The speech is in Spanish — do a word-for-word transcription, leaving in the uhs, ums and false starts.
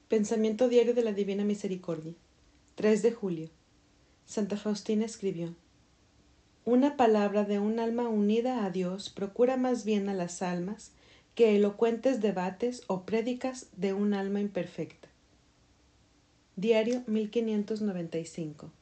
Pensamiento diario de la Divina Misericordia. tres de julio. Santa Faustina escribió: Una palabra de un alma unida a Dios procura más bien a las almas que elocuentes debates o prédicas de un alma imperfecta. Diario mil quinientos noventa y cinco.